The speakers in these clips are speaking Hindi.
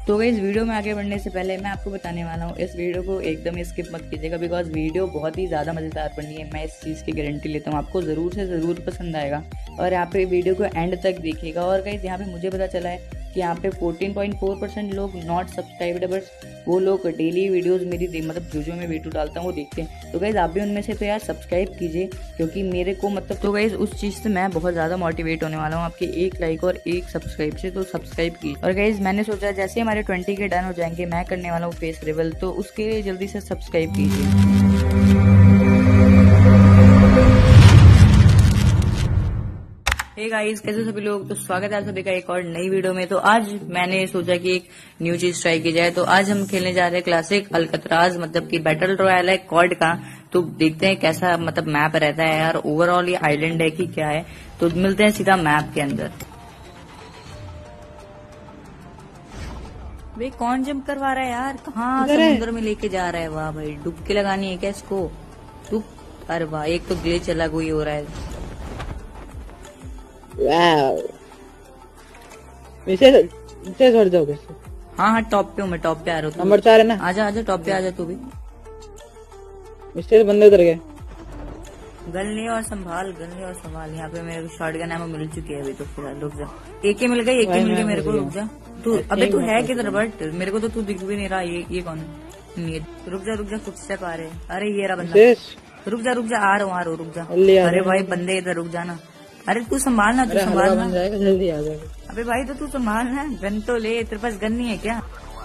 तो इस वीडियो में आगे बढ़ने से पहले मैं आपको बताने वाला हूँ, इस वीडियो को एकदम स्किप मत कीजिएगा, बिकॉज वीडियो बहुत ही ज़्यादा मज़ेदार बननी है। मैं इस चीज़ की गारंटी लेता हूँ, आपको ज़रूर से ज़रूर पसंद आएगा। और यहाँ पे वीडियो को एंड तक देखिएगा। और गाइस यहाँ पे मुझे पता चला है कि यहाँ पे 14.4% लोग नॉट सब्सक्राइब्ड, बट वो लोग डेली वीडियोस मेरी मतलब जो मैं वीडियो डालता हूँ वो देखते हैं। तो गाइस आप भी उनमें से तो यार सब्सक्राइब कीजिए, क्योंकि मेरे को मतलब तो गाइस उस चीज़ से मैं बहुत ज़्यादा मोटिवेट होने वाला हूँ आपके एक लाइक और एक सब्सक्राइब से। तो सब्सक्राइब कीजिए। और गाइस मैंने सोचा जैसे हमारे 20 के डन हो जाएंगे, मैं करने वाला हूँ फेस रिवील, तो उसके लिए जल्दी से सब्सक्राइब कीजिए। हे गाइस, कैसे सभी लोग? तो स्वागत है आप सभी का एक और नई वीडियो में। तो आज मैंने सोचा कि एक न्यू चीज ट्राई की जाए। तो आज हम खेलने जा रहे हैं क्लासिक अल्कतराज, मतलब कि बैटल रॉयल है कॉड का। तो देखते हैं कैसा मतलब मैप रहता है यार, ओवरऑल ये आइलैंड है कि क्या है। तो मिलते हैं सीधा मैप के अंदर। भाई कौन जंप करवा रहा है यार? कहाँ समुद्र में लेके जा रहा है? वाह भाई, डुबकी लगानी है क्या इसको? अरे वाह, एक तो ग्लिच अलग हुई हो रहा है। नीचे झड़ जाओगे। हाँ टॉप पे हूँ मैं, टॉप पे आ रहा हूँ। नंबर 4 है ना? आजा आजा, टॉप पे आजा तू भी। मिस्टर बंदे उधर गए। गलने और संभाल, गलने और संभाल। यहाँ पे मेरे को शॉटगन एमो मिल चुकी है अभी। तो फिलहाल रुक जा, एक ही मिल गई, एक ही मिल गई मेरे को। रुक जा तू, अबे तू है किधर? बट मेरे को तो तू दिख भी नहीं रहा। ये कौन है? रुक जा, फुटस्टेप आ रहे। अरे ये रहा बंदा। रुक जा आ रहा हूँ, रुक जा। अरे भाई बंदे इधर, रुक जाना। अरे तू संभालना, तू संभालना। जल्दी आ जाएगा। अबे भाई तो तू संभालना, गन तो ले। तेरे पास गन नहीं है क्या?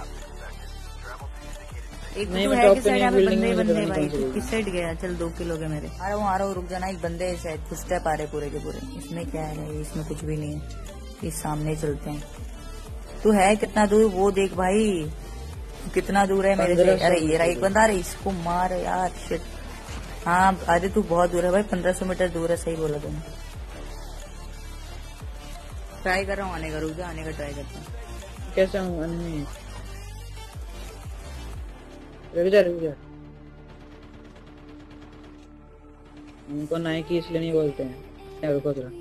एक तो है किस साइड? बंदे भाई तू किस साइड गया? चल 2 किलो गए मेरे। आ रहा हूँ, रुक जाना। एक बंदे शायद कुछ स्टेप आ रहे पूरे के पूरे। इसमें क्या है? इसमें कुछ भी नहीं है। इस सामने चलते हैं। तू है कितना दूर वो देख भाई, कितना दूर है मेरे से। अरे ये रहा एक बंदा। अरे इसको मार यार, शिट। हाँ अरे तू बहुत दूर है भाई, 1500 मीटर दूर है। सही बोला तुमने। ट्राई कर रहा हूँ आने का, रुक जा, आने का ट्राई करता हूँ। कैसा हूँ? रुक जा। उनको नाइकी इसलिए नहीं बोलते हैं। रुको जरा,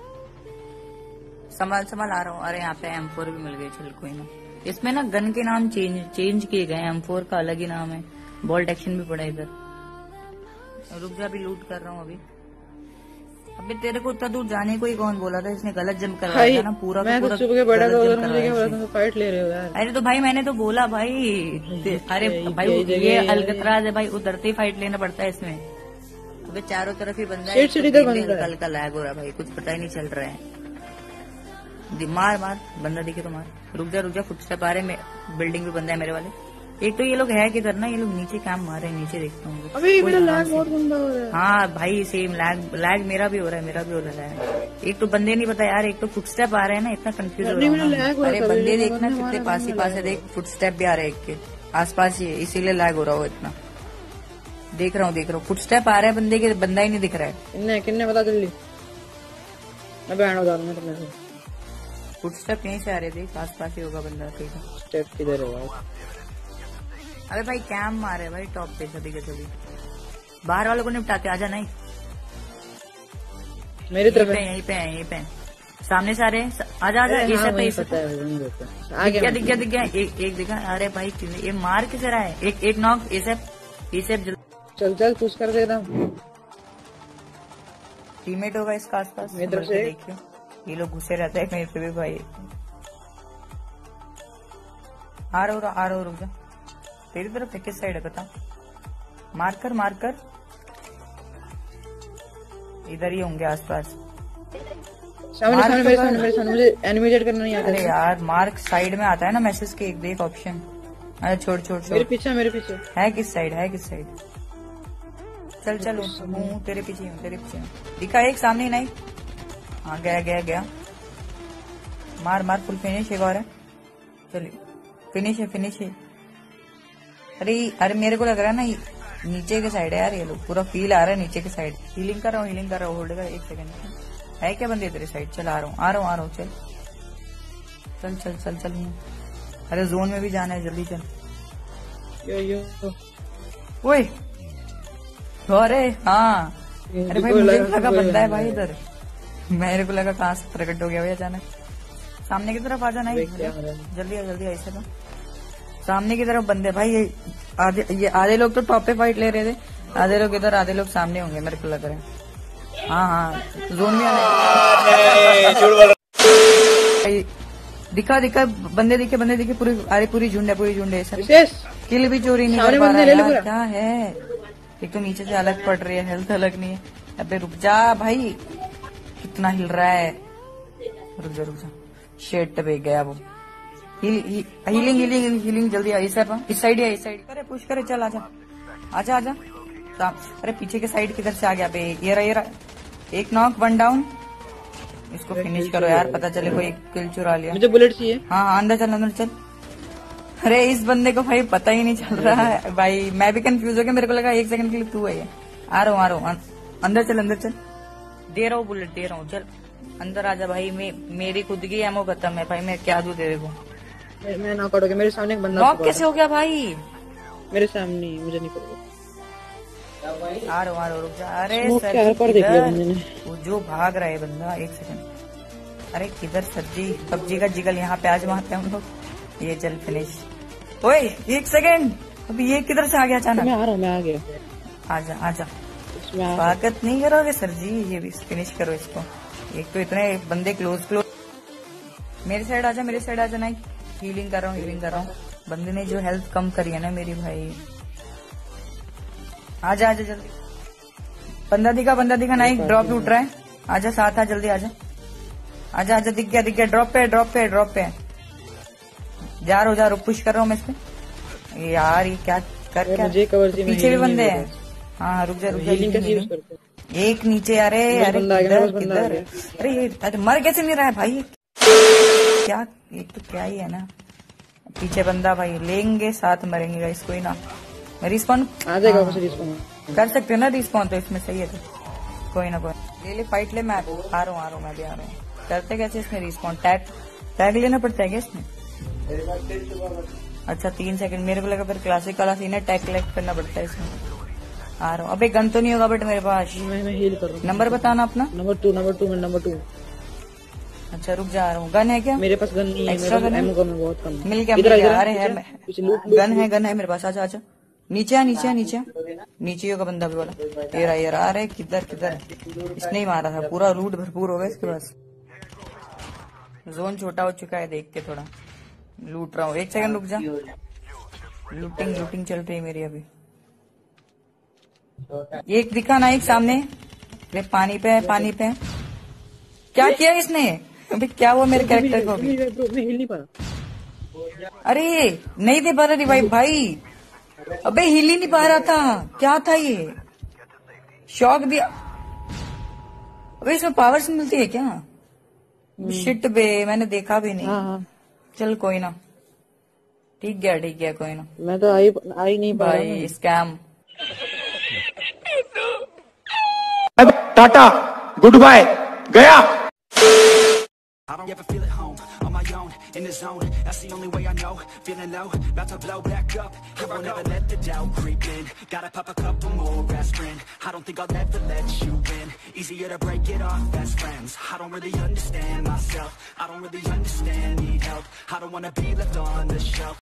संभाल आ रहा हूँ। अरे यहाँ पे M4 भी मिल गई। चल कोई ना। इसमें ना गन के नाम चेंज किए गए। M4 का अलग ही नाम है। बोल्ट एक्शन भी पड़ा इधर। रुक जा, अभी लूट कर रहा हूँ अभी। अबे तेरे को उतना दूर जाने को ही कौन बोला था? इसने गलत जंप करवाया था ना पूरा। मैं तो चुप के बड़ा तो फाइट ले रहे हो यार। अरे तो भाई मैंने तो बोला भाई। अरे भाई ये अल्कतराज है भाई, उतरते ही फाइट लेना पड़ता है इसमें। अबे चारों तरफ ही बंदा है। हल्का लैग हो रहा है भाई, कुछ पता ही नहीं चल रहा है। मार बंदा दिखे तो मार। रुक जा, फुटस्टेप आ रहे। बिल्डिंग पे बंदा है मेरे वाले। एक तो ये लोग है किधर ना, ये लोग नीचे कैंप मार रहे हैं। नीचे देखता हूँ। अबे मेरा लैग बहुत गंदा हो रहा है। हाँ भाई सेम लैग मेरा भी हो रहा है। एक तो बंदे नहीं पता यार, एक तो फुटस्टेप आ रहे हैं ना, इतना कंफ्यूज हो रहा है। अरे बंदे देखना कितने पास ही देख, फुटस्टेप भी आ रहे हैं एक के आसपास ही, इसीलिए लैग हो रहा हो इतना। देख रहा हूँ फुटस्टेप आ रहे हैं बंदे के, बंदा ही नहीं दिख रहा है। किन्ने पता जल्दी। फुटस्टेप यहीं से आ रहे थे, आसपास ही होगा बंदा। स्टेप किधर है? अरे भाई कैम मारे भाई टॉप पे सभी के सभी। बाहर वालों को निपटाते, आजा। नहीं मेरी तरफ यहीं पे सामने से आ रहे हैं। आजा दिख गया। एक दिखा। अरे भाई ये मार किस रहा है? एक नॉक। एसेप चल पुश कर दे एकदम। टीममेट होगा इसका आसपास। मेरी तरफ से देखियो, ये लोग घुसे रहते हैं कहीं पे भी भाई। आ रहा हूँ, रुक जा। तेरी तरफ है? किस साइड है बता? मारकर इधर ही होंगे आसपास। सामने मुझे एनिमेट करना नहीं आता। अरे यार मार्क साइड में आता है ना मैसेज के, एक देख ऑप्शन। अरे छोड़ मेरे पीछे है। किस साइड? चल हूँ तेरे पीछे दिखा एक सामने। नहीं हाँ गया। मार फुल फिनिश। एक और है। चलिए फिनिश है। अरे मेरे को लग रहा है ना नीचे के साइड है यार। ये लोग पूरा फील आ रहा है नीचे के साइड। हीलिंग कर रहा हूँ। होल्ड कर 1 सेकंड। है क्या बंदे तेरे साइड? चल आ रहा हूँ। चल। अरे जोन में भी जाना है, जल्दी चल। ओए अरे हाँ, अरे भाई मुझे लगा बंदा है भाई इधर। मेरे को लगा कहाँ से प्रकट हो गया भाई अचानक। सामने की तरफ आ जाना, जल्दी आ जल्दी ऐसे तो सामने की तरफ बंदे भाई। ये आधे लोग तो टॉप पे फाइट ले रहे थे, आधे लोग इधर, आधे लोग सामने होंगे मेरे को लग रहा है। हाँ जोन में आने दिखा बंदे दिखे पूरी, अरे पूरी झुंड है सर। किल भी चोरी नहीं कर पा रहा यार, क्या है। एक तो नीचे से अलग पड़ रही है, हेल्थ अलग नहीं है। अबे रुक जा भाई, कितना हिल रहा है। रुक जा शेट पे गया वो। हीलिंग जल्दी आई सर, इस साइड है, इस साइड करे, पुश करे, चल आजा। अरे पीछे के साइड किधर से आ गया बे। ये रहा एक नॉक, 1 डाउन। इसको फिनिश करो यार, पता चले कोई किल चुरा लिया। मुझे बुलेट चाहिए। हाँ अंदर चल। अरे इस बंदे को भाई पता ही नहीं चल रहा है भाई, मैं भी कंफ्यूज हो गया, मेरे को लगा 1 सेकंड के लिए तू है ये। आ रहा हूँ अंदर चल। दे रहा हूँ बुलेट, दे रहा हूँ, चल अंदर आजा भाई। मेरी खुद की एमो खत्म है भाई, मैं क्या दूं तेरे को। मैं नॉक आउट हो गया, मेरे सामने एक बंदा। नॉक कैसे हो गया भाई? मेरे सामने, मुझे नहीं पता। आ रहा हूँ, रुक जा। अरे सर वो जो भाग रहा है बंदा, 1 सेकंड। अरे किधर सर जी, पबजी का जिगल यहाँ पे आज मारते हैं हम लोग। ये चल फिनिश। ओए 1 सेकंड, अभी ये किधर से आ गया अचानक? मैं आ रहा हूँ, मैं आ गया। आजा स्वागत नहीं करोगे सर जी? ये भी फिनिश करो इसको। एक तो इतने बंदे क्लोज। मेरे साइड आजा ना। हीलिंग कर रहा हूँ। बंदे ने जो हेल्थ कम करी है ना मेरी भाई। आजा जल्दी। बंदा दिखा ना, एक ड्रॉप उठ रहा है। आजा साथ, जल्दी आजा। दिख गया। ड्रॉप पे जा रहा हूँ, पुश कर रहा हूँ मैं इस पे। यार ये क्या मुझे कवर से पीछे भी बंदे हैं। हाँ रुक जा। एक नीचे, अरे किधर? अरे ये मर कैसे नहीं रहा है भाई? क्या एक तो क्या ही है ना, पीछे बंदा भाई, लेंगे साथ मरेंगे गाइस। कोई ना, रिस्पॉन आ जाएगा। रिस्पॉन कर सकते हो ना रिस्पॉन, तो इसमें सही है। तो कोई ना ले फाइट ले। मैं आ रहा हूँ, मैं भी आ रहा हूँ। करते कैसे इसमें रिस्पॉन? टैग लेना पड़ता है क्या इसमें? अच्छा 3 सेकंड, मेरे को लगा फिर क्लासिक वाला सीन है, टैग कलेक्ट करना पड़ता है इसमें। आ रहा हूँ। अबे गन तो नहीं होगा बट मेरे पास। मैं हील कर रहा हूँ। नंबर बताना अपना। नंबर 2। अच्छा रुक जा रहा हूँ। गन है क्या? मेरे पास गन नहीं है, मेरे पास एमो कम है, बहुत कम। मिल गया। अरे है गन है मेरे पास। आजा नीचे होगा बंदा भी वाला। तेरा अरे किधर इसने ही मारा था। पूरा लूट भरपूर हो गया इसके पास। जोन छोटा हो चुका है, देख के थोड़ा लूट रहा हूँ। 1 सेकंड रुक जा। लूटिंग चल रही है मेरी अभी। एक दिखा ना, एक सामने। अरे पानी पे क्या किया इसने? अभी क्या हुआ मेरे कैरेक्टर को? अभी मैं हिल नहीं पा रहा। अरे नहीं दे पा रहा रिवाइव भाई। अबे हिल ही नहीं पा रहा था, क्या था ये? शॉक दिया। अबे इसमें पावर्स मिलती है क्या? शिट बे, मैंने देखा भी नहीं। हाँ। चल कोई ना, ठीक गया कोई ना। मैं तो आई नहीं पा रहा भाई स्कैम। टाटा गुड बाय गया। I don't ever feel at home, on my own, in the zone. That's the only way I know, feeling low, about to blow back up. I won't ever let the doubt creep in. Gotta pop a couple more aspirin. I don't think I'll ever let you in. Easier to break it off best friends. I don't really understand myself, I don't really understand, need help. I don't wanna be left on the shelf.